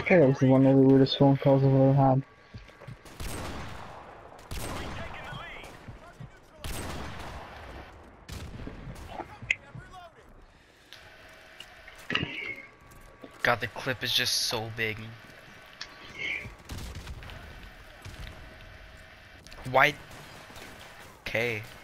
That was one of the weirdest phone calls I've ever had. God, the clip is just so big. Why? Okay.